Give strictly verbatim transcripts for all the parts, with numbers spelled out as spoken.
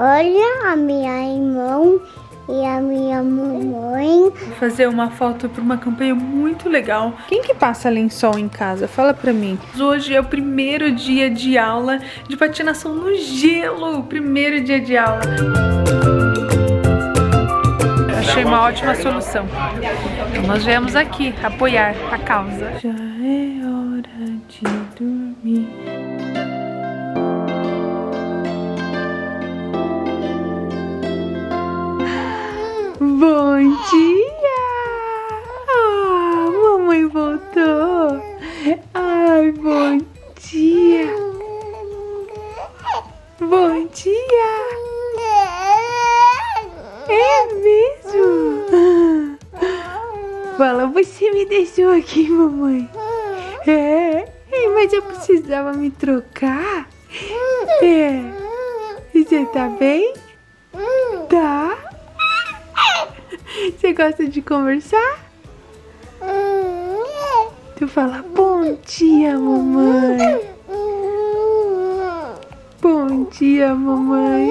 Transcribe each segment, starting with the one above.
Olha a minha irmã e a minha mamãe. Vou fazer uma foto para uma campanha muito legal. Quem que passa lençol em casa? Fala pra mim. Hoje é o primeiro dia de aula de patinação no gelo. Primeiro dia de aula. Achei uma ótima solução. Então nós viemos aqui apoiar a causa. Já é hora de dormir. Bom dia! Ah, mamãe voltou! Ai, bom dia! Bom dia! É mesmo? Fala, você me deixou aqui, mamãe. É, mas eu precisava me trocar. É. E você tá bem? Tá. Você gosta de conversar? Tu fala, bom dia, mamãe. Bom dia, mamãe.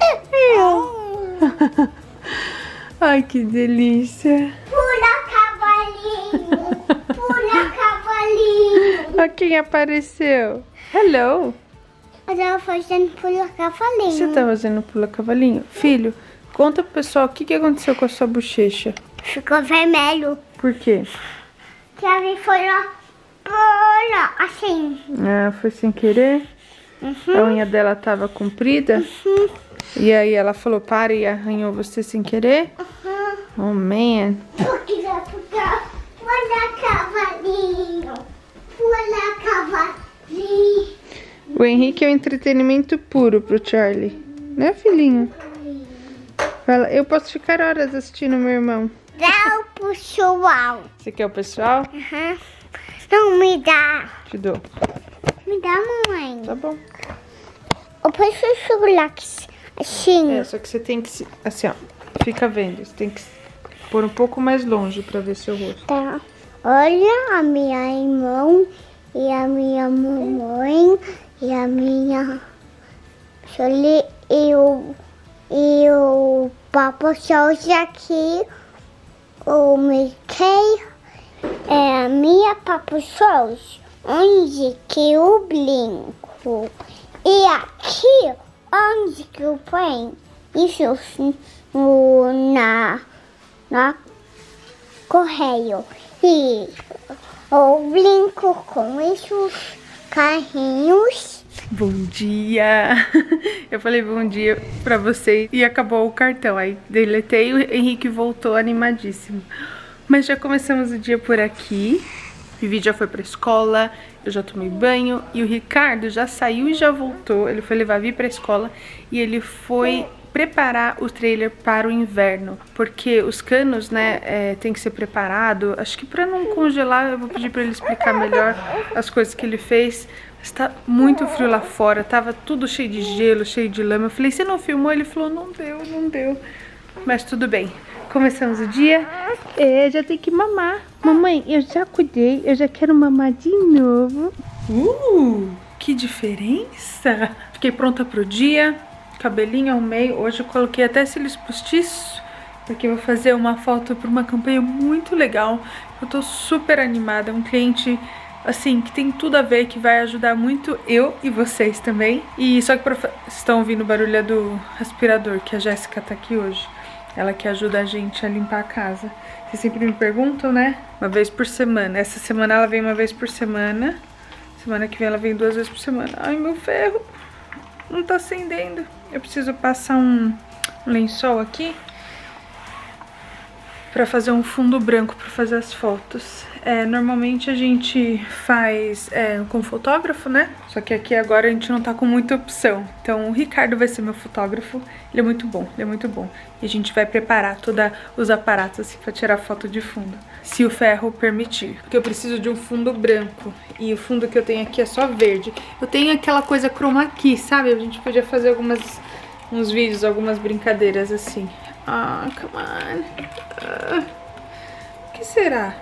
Eu. Ai, que delícia. Pula, cavalinho. Pula, cavalinho. Olha quem apareceu. Hello. Eu tava fazendo pula, cavalinho. Você tá fazendo pula, cavalinho? Filho, conta pro pessoal o que, que aconteceu com a sua bochecha. Ficou vermelho. Por quê? Que a minha foi lá, pula, assim. Ah, foi sem querer? Uhum. A unha dela tava comprida? Uhum. E aí ela falou, para, e arranhou você sem querer? Uhum. Oh, man. Pula, pula, pula, cavalinho. Pula, cavalinho. O Henrique é um entretenimento puro pro Charlie. Né, filhinho? Fala, eu posso ficar horas assistindo meu irmão. Dá o pessoal. Você quer o pessoal? Uhum. Não me dá. Te dou. Me dá, mamãe. Tá bom. Eu preciso lá assim. É, só que você tem que se... Assim, ó. Fica vendo. Você tem que pôr um pouco mais longe pra ver seu rosto. Tá. Olha a minha irmã e a minha mamãe e a minha... E o... E o Papo Souls aqui. O Mickey. É a minha Papo Souls. Onde que eu brinco. E aqui, onde que eu ponho? Isso no, na, na correio. E eu brinco com esses carrinhos. Bom dia! Eu falei bom dia pra vocês e acabou o cartão. Aí deletei e o Henrique voltou animadíssimo. Mas já começamos o dia por aqui. Vivi já foi pra escola, eu já tomei banho e o Ricardo já saiu e já voltou. Ele foi levar a Vi pra escola e ele foi preparar o trailer para o inverno, porque os canos, né, é, tem que ser preparado. Acho que pra não congelar, eu vou pedir pra ele explicar melhor as coisas que ele fez. Está muito frio lá fora, tava tudo cheio de gelo, cheio de lama. Eu falei, você não filmou? Ele falou, não deu, não deu. Mas tudo bem. Começamos o dia. É, já tem que mamar. Mamãe, eu já cuidei, eu já quero mamar de novo. Uh, que diferença. Fiquei pronta pro dia. Cabelinho arrumei. Hoje eu coloquei até cílios postiços, porque eu vou fazer uma foto para uma campanha muito legal. Eu tô super animada. Um cliente... assim, que tem tudo a ver, que vai ajudar muito eu e vocês também. E só que pra... vocês estão ouvindo o barulho do aspirador, que a Jéssica tá aqui hoje. Ela que ajuda a gente a limpar a casa. Vocês sempre me perguntam, né? Uma vez por semana. Essa semana ela vem uma vez por semana. Semana que vem ela vem duas vezes por semana. Ai, meu ferro. Não tá acendendo. Eu preciso passar um, um lençol aqui pra fazer um fundo branco pra fazer as fotos. É, normalmente a gente faz é, com fotógrafo, né? Só que aqui agora a gente não tá com muita opção. Então o Ricardo vai ser meu fotógrafo. Ele é muito bom, ele é muito bom. E a gente vai preparar todos os aparatos assim pra tirar foto de fundo, se o ferro permitir. Porque eu preciso de um fundo branco. E o fundo que eu tenho aqui é só verde. Eu tenho aquela coisa chroma key, sabe? A gente podia fazer algumas, uns vídeos, algumas brincadeiras assim. Ah, come on. Ah, o que será?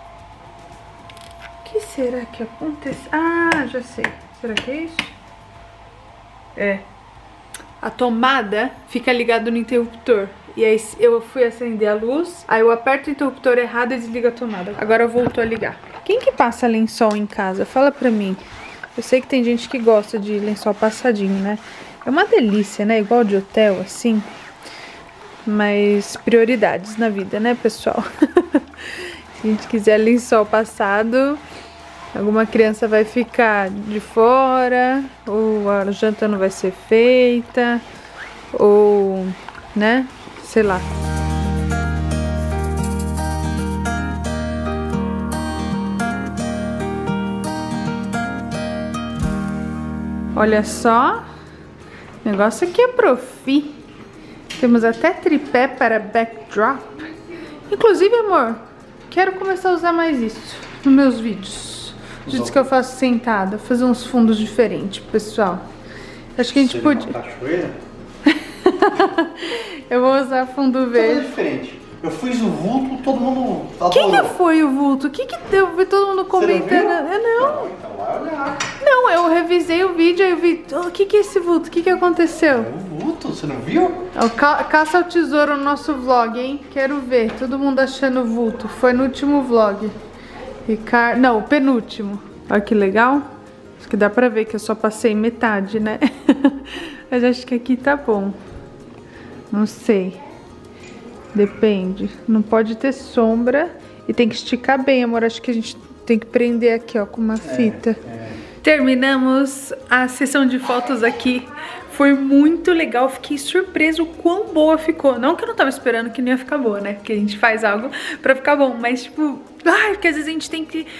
O que será que aconteceu? Ah, já sei. Será que é isso? É. a tomada fica ligada no interruptor. E aí eu fui acender a luz, aí eu aperto o interruptor errado e desligo a tomada. Agora voltou a ligar. Quem que passa lençol em casa? Fala pra mim. Eu sei que tem gente que gosta de lençol passadinho, né? É uma delícia, né? Igual de hotel, assim. Mas prioridades na vida, né, pessoal? Se a gente quiser lençol passado, alguma criança vai ficar de fora, ou a janta não vai ser feita, ou, né? Sei lá. Olha só, o negócio aqui é profi. Temos até tripé para backdrop. Inclusive, amor, quero começar a usar mais isso nos meus vídeos. Os vídeos que eu faço sentada, fazer uns fundos diferentes, pessoal. Acho que a gente Seria podia... uma cachoeira? Eu vou usar fundo verde. Diferente. Eu fiz o vulto, todo mundo adorou. Quem que foi o vulto? O que que deu? Vi todo mundo comentando. Eu não. Então vai olhar. Não, eu revisei o vídeo e eu vi. O oh, que que é esse vulto? O que que aconteceu? É o vulto, você não viu? É o ca caça ao tesouro no nosso vlog, hein? Quero ver. Todo mundo achando vulto. Foi no último vlog. Ricardo. Não, o penúltimo. Olha que legal. Acho que dá pra ver que eu só passei metade, né? Mas acho que aqui tá bom. Não sei. Depende. Não pode ter sombra. E tem que esticar bem, amor. Acho que a gente tem que prender aqui, ó, com uma fita. É, é. Terminamos a sessão de fotos aqui. Foi muito legal. Fiquei surpresa o quão boa ficou. Não que eu não tava esperando que não ia ficar boa, né? Porque a gente faz algo pra ficar bom. Mas, tipo... Ai, porque às vezes a gente tem que...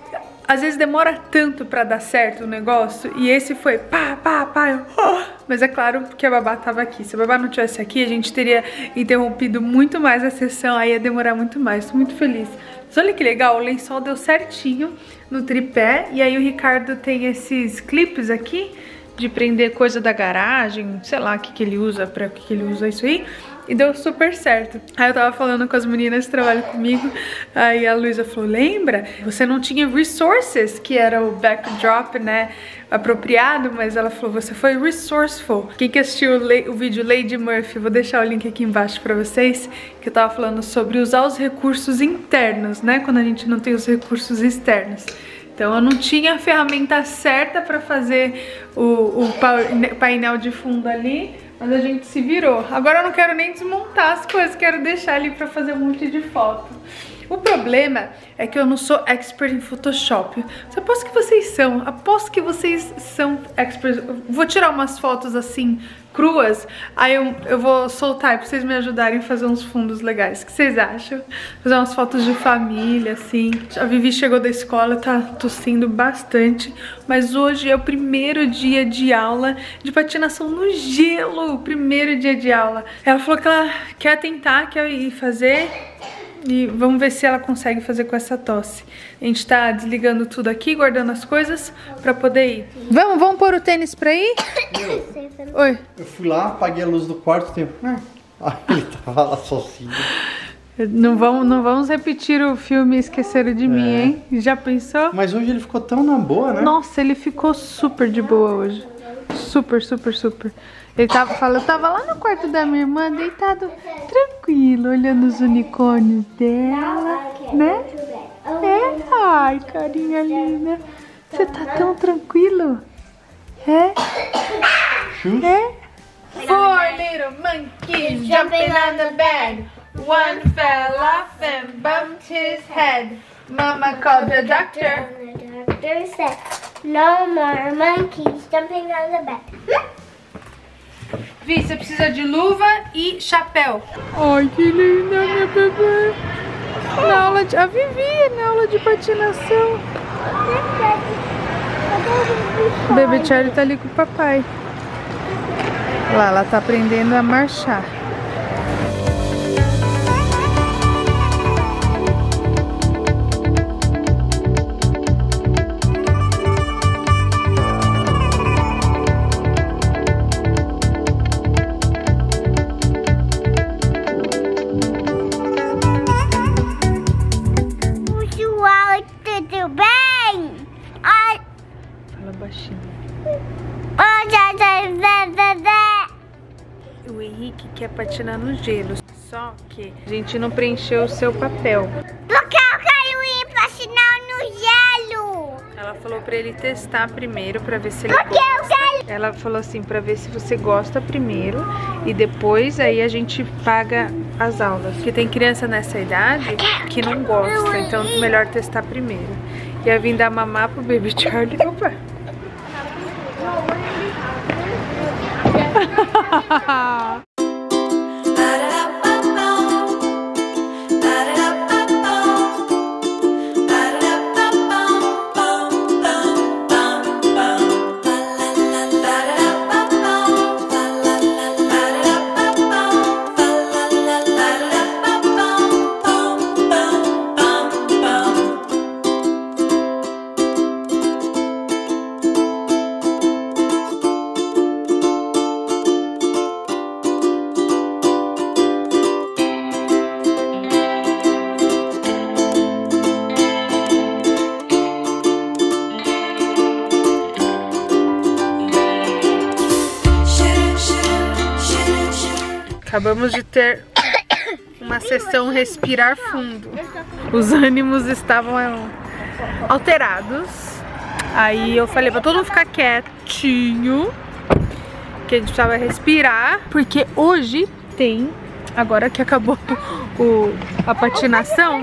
Às vezes demora tanto pra dar certo o negócio. E esse foi pá, pá, pá. Eu, oh! Mas é claro que a babá tava aqui. Se a babá não tivesse aqui, a gente teria interrompido muito mais a sessão. Aí ia demorar muito mais. Tô muito feliz. Mas olha que legal, o lençol deu certinho no tripé. E aí o Ricardo tem esses clipes aqui de prender coisa da garagem. Sei lá o que, que ele usa, pra que, que ele usa isso aí. E deu super certo. Aí eu tava falando com as meninas que trabalham comigo. Aí a Luísa falou, lembra? Você não tinha resources, que era o backdrop, né? Apropriado, mas ela falou, você foi resourceful. Quem que assistiu o, o vídeo Lady Murphy, vou deixar o link aqui embaixo pra vocês, que eu tava falando sobre usar os recursos internos, né? Quando a gente não tem os recursos externos. Então eu não tinha a ferramenta certa pra fazer o, o painel de fundo ali, mas a gente se virou. Agora eu não quero nem desmontar as coisas, quero deixar ali pra fazer um monte de foto. O problema é que eu não sou expert em Photoshop. Eu aposto que vocês são, aposto que vocês são experts. Vou tirar umas fotos assim, cruas, aí eu, eu vou soltar pra vocês me ajudarem a fazer uns fundos legais. O que vocês acham? Fazer umas fotos de família, assim. A Vivi chegou da escola, tá tossindo bastante, mas hoje é o primeiro dia de aula de patinação no gelo. Primeiro dia de aula. Ela falou que ela quer tentar, quer ir fazer... E vamos ver se ela consegue fazer com essa tosse. A gente tá desligando tudo aqui, guardando as coisas pra poder ir. Vamos, vamos pôr o tênis pra ir? Eu, Oi. Eu fui lá, apaguei a luz do quarto, tempo. Ah, ele tava lá sozinho. Não vamos, não vamos repetir o filme Esqueceram de Mim, é. hein? Já pensou? Mas hoje ele ficou tão na boa, né? Nossa, ele ficou super de boa hoje. Super, super, super. Ele tava falando, eu tava lá no quarto da minha irmã, deitado, tranquilo, olhando os unicórnios dela, né? É, ai, carinha linda. Você tá tão tranquilo? É? É? Four little monkeys jumping on the bed. One fell off and bumped his head. Mama called the doctor. The doctor said, no more monkeys jumping on the bed. Vi, você precisa de luva e chapéu. Ai, que linda, minha bebê. Na aula de... A Vivi, na aula de patinação. O bebê Charlie tá ali com o papai. Lá, ela tá aprendendo a marchar. que quer patinar no gelo. Só que a gente não preencheu o seu papel. Porque eu quero ir patinar no gelo. Ela falou pra ele testar primeiro, pra ver se ele Porque eu quero. Ela falou assim, pra ver se você gosta primeiro e depois aí a gente paga as aulas. Porque tem criança nessa idade que não gosta, então é melhor testar primeiro. Ia vir dar mamar pro Baby Charlie. Opa! Acabamos de ter uma sessão respirar fundo. Os ânimos estavam alterados. Aí eu falei pra todo mundo ficar quietinho, que a gente precisava respirar, porque hoje tem, agora que acabou o, a patinação,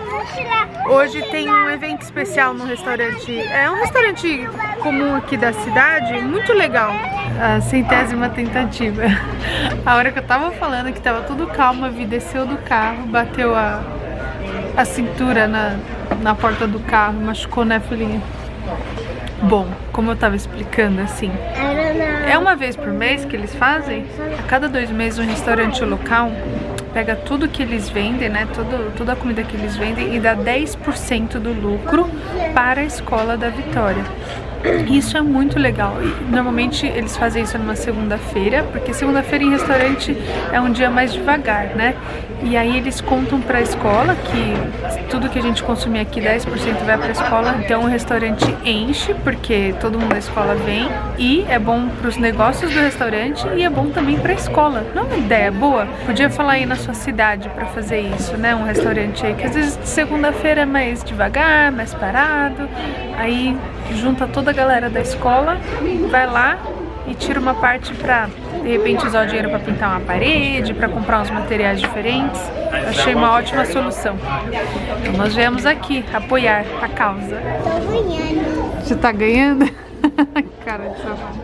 hoje tem um evento especial no restaurante. É um restaurante comum aqui da cidade, muito legal. A centésima tentativa. A hora que eu tava falando que tava tudo calmo, a Vi desceu do carro, bateu a, a cintura na, na porta do carro, machucou, né, filhinha? Bom, como eu tava explicando, assim, é uma vez por mês que eles fazem. A cada dois meses um restaurante local pega tudo que eles vendem, né, tudo, toda a comida que eles vendem e dá dez por cento do lucro para a escola da Vitória. Isso é muito legal. E normalmente eles fazem isso numa segunda-feira, porque segunda-feira em restaurante é um dia mais devagar, né? E aí eles contam para a escola que tudo que a gente consumir aqui, dez por cento vai para a escola. Então o restaurante enche, porque todo mundo da escola vem. E é bom para os negócios do restaurante e é bom também para a escola. Não é uma ideia boa? Podia falar aí na sua cidade para fazer isso, né? Um restaurante aí que às vezes segunda-feira é mais devagar, mais parado. Aí junta toda a galera da escola, vai lá e tira uma parte pra, de repente, usar o dinheiro pra pintar uma parede, pra comprar uns materiais diferentes. Eu achei uma ótima solução. Então nós viemos aqui apoiar a causa. Tô ganhando. Você tá ganhando? Cara de safado.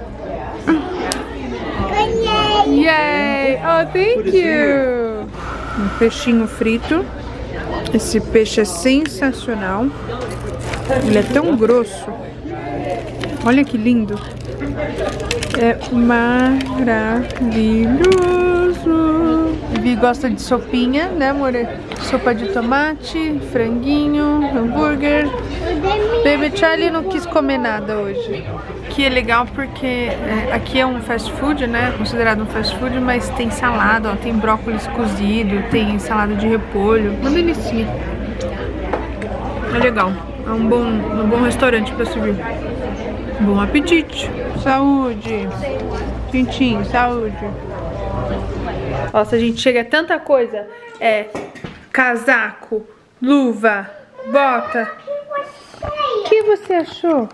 Ganhei. Yay! Oh, thank you! Um peixinho frito. Esse peixe é sensacional. Ele é tão grosso. Olha que lindo. É maravilhoso. Vi gosta de sopinha, né, amor? Sopa de tomate, franguinho, hambúrguer. Baby Charlie não quis comer nada hoje. Que é legal porque é, aqui é um fast food, né? Considerado um fast food, mas tem salada, ó, tem brócolis cozido, tem salada de repolho. Uma delicinha. É legal. É um bom, um bom restaurante pra subir. Bom apetite. Saúde. Tintim, saúde. Nossa, a gente chega a tanta coisa. É casaco, luva, bota. O que você achou?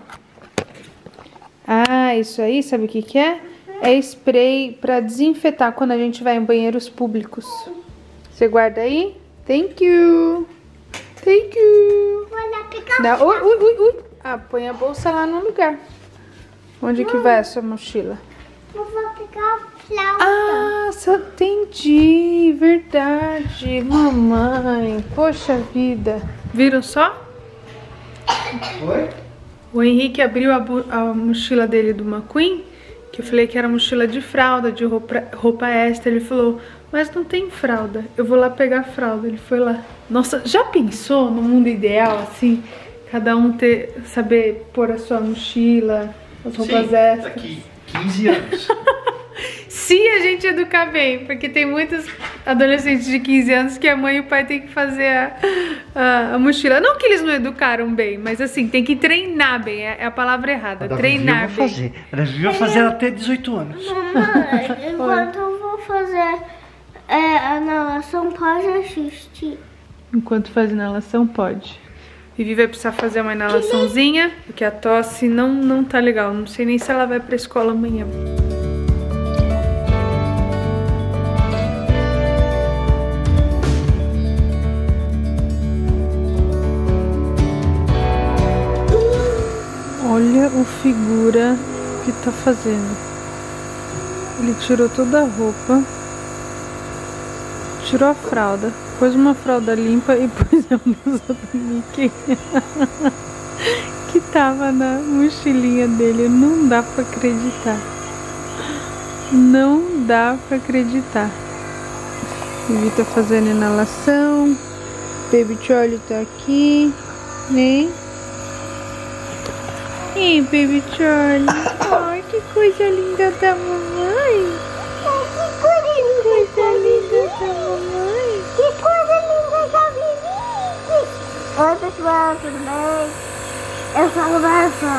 Ah, isso aí, sabe o que que é? É spray pra desinfetar quando a gente vai em banheiros públicos. Você guarda aí? Thank you. Thank you. Não, ui, ui, ui, ui. Ah, põe a bolsa lá no lugar. Onde que vai a sua mochila? Eu vou pegar a flauta. Ah, só entendi. Verdade. Mamãe. Poxa vida. Viram só? Oi? O Henrique abriu a, a mochila dele do McQueen, que eu falei que era mochila de fralda, de roupa, roupa extra. Ele falou, mas não tem fralda. Eu vou lá pegar a fralda. Ele foi lá. Nossa, já pensou no mundo ideal, assim? Cada um ter, saber pôr a sua mochila, as roupas Sim, extras. daqui quinze anos. Se a gente educar bem, porque tem muitos adolescentes de quinze anos que a mãe e o pai tem que fazer a, a, a mochila. Não que eles não educaram bem, mas assim, tem que treinar bem, é a palavra errada, A treinar Davi bem. fazer. Ela devia fazer até dezoito anos. Mamãe, enquanto eu vou fazer é, a inalação, pode assistir. Enquanto faz inalação, pode. Vivi vai precisar fazer uma inalaçãozinha, porque a tosse não, não tá legal. Não sei nem se ela vai pra escola amanhã. Olha o figura que tá fazendo. Ele tirou toda a roupa, tirou a fralda, pôs uma fralda limpa e pôs a blusa do Mickey que tava na mochilinha dele. Não dá pra acreditar. Não dá pra acreditar. Vivi tá fazendo inalação. Baby Charlie tá aqui, né? Ei, Baby Charlie. Ai, que coisa linda da mamãe. Que coisa linda da mamãe. Que coisa linda da Vivi. Oi, pessoal, tudo bem? Eu sou o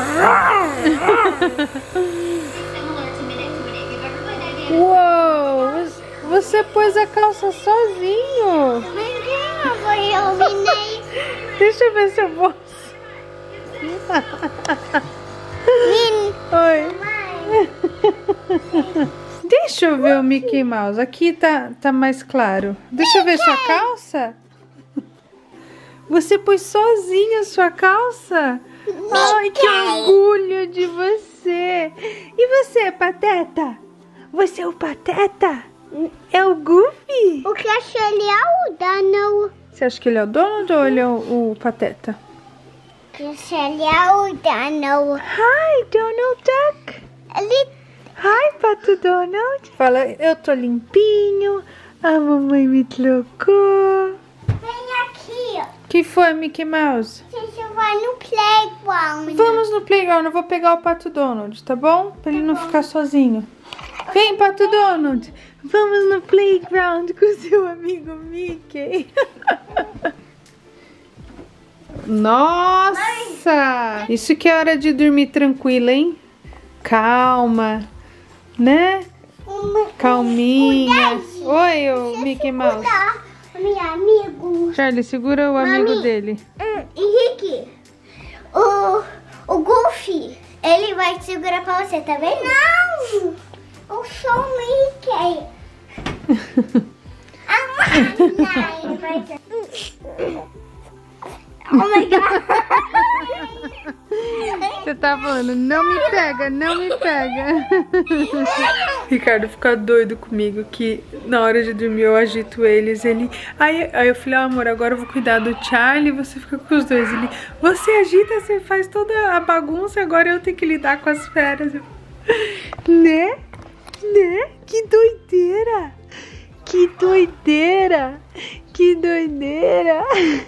Marcelo. Uou, você pôs a calça sozinho. Menina, foi eu, menei. Deixa eu ver seu bolso. Oi. Deixa eu ver o Mickey Mouse. Aqui tá, tá mais claro. Deixa eu ver sua calça. Você pôs sozinha a sua calça? Ai, que orgulho de você. E você, Pateta? Você é o Pateta? É o Goofy? O que achei ele é o Donald. Você acha que ele é o Donald ou ele é o, o Pateta? O que achei ele é o Donald. Hi, Donald Duck. Ele... Hi, Pato Donald. Fala, eu tô limpinho. A mamãe me trocou. Vem aqui, ó. Que foi, Mickey Mouse? A gente vai no playground. Vamos no playground, eu vou pegar o Pato Donald, tá bom? Pra ele não ficar sozinho. Vem, Pato Donald. Vamos no playground com seu amigo Mickey. Nossa! Isso que é hora de dormir tranquila, hein? Calma, né? Calminha. Oi, o Mickey Mouse. Meu amigo. Charlie, segura o amigo Mami. dele. Hum, Henrique, o, o Goofy, ele vai te segurar pra você, tá vendo? Não! Eu sou o Mickey. Ah, não, ele vai ser... Oh my God! Você tá falando, não me pega, não me pega. Ricardo fica doido comigo que na hora de dormir eu agito eles. Ele. Aí, aí eu falei, oh, amor, agora eu vou cuidar do Charlie e você fica com os dois. Ele, você agita, você faz toda a bagunça, agora eu tenho que lidar com as feras. Eu, né? Né? Que doideira! Que doideira! Que doideira!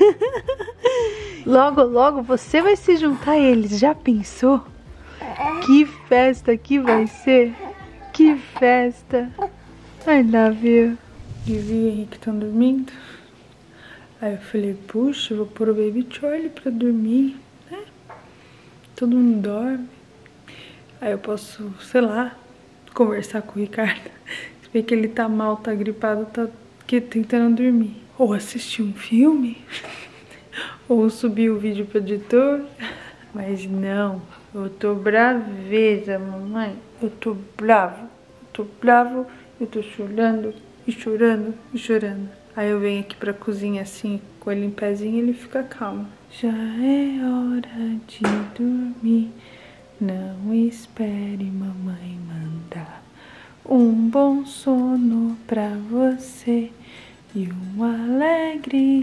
Logo, logo você vai se juntar a eles. Já pensou? Que festa que vai ser? Que festa! I love you. Vivi e Henrique estão dormindo. Aí eu falei, puxa, eu vou pôr o Baby Charlie pra dormir, né? Todo mundo dorme. Aí eu posso, sei lá, conversar com o Ricardo. Se bem que ele tá mal, tá gripado, tá aqui tentando dormir. Ou assistir um filme, ou subir o vídeo pro editor. Mas não, eu tô braveza, mamãe. Eu tô bravo, eu tô bravo, eu tô chorando, e chorando, e chorando. Aí eu venho aqui pra cozinha assim, com ele em pezinho, ele fica calmo. Já é hora de dormir, não espere mamãe mandar. Um bom sono pra você e um alegre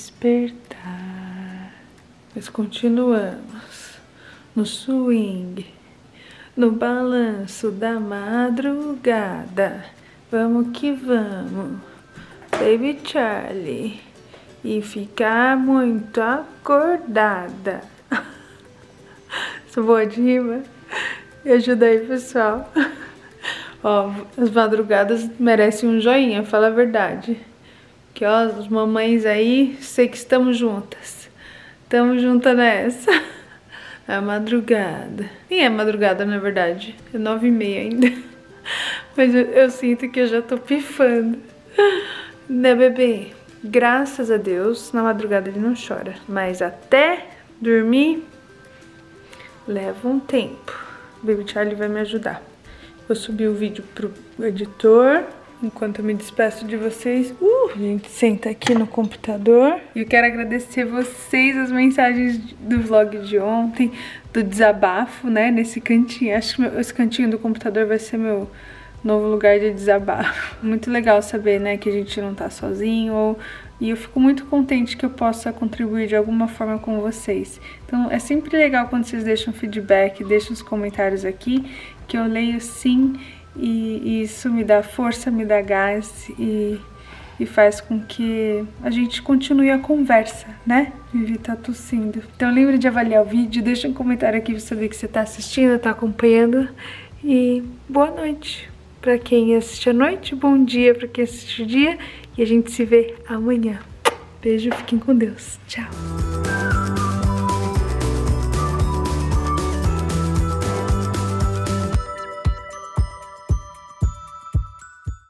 despertar. Mas continuamos no swing, no balanço da madrugada. Vamos que vamos, Baby Charlie, e ficar muito acordada. Sou boa de rima? Me ajuda aí, pessoal. Ó, as madrugadas merecem um joinha, fala a verdade. Que ó, as mamães aí, sei que estamos juntas. Estamos juntas nessa. É a madrugada. Nem é madrugada, na verdade. É nove e meia ainda. Mas eu, eu sinto que eu já tô pifando. Né, bebê? Graças a Deus, na madrugada ele não chora. Mas até dormir, leva um tempo. O Baby Charlie vai me ajudar. Vou subir o vídeo pro editor. Enquanto eu me despeço de vocês, uh, a gente senta aqui no computador. E eu quero agradecer vocês, as mensagens do vlog de ontem, do desabafo, né, nesse cantinho. Acho que meu, esse cantinho do computador vai ser meu novo lugar de desabafo. Muito legal saber, né, que a gente não tá sozinho. Ou, e eu fico muito contente que eu possa contribuir de alguma forma com vocês. Então é sempre legal quando vocês deixam feedback, deixam os comentários aqui, que eu leio sim. E isso me dá força, me dá gás e, e faz com que a gente continue a conversa, né? Vivi tá tossindo. Então lembre de avaliar o vídeo, deixa um comentário aqui pra saber que você tá assistindo, tá acompanhando. E boa noite pra quem assiste à noite, bom dia pra quem assiste o dia. E a gente se vê amanhã. Beijo, fiquem com Deus. Tchau.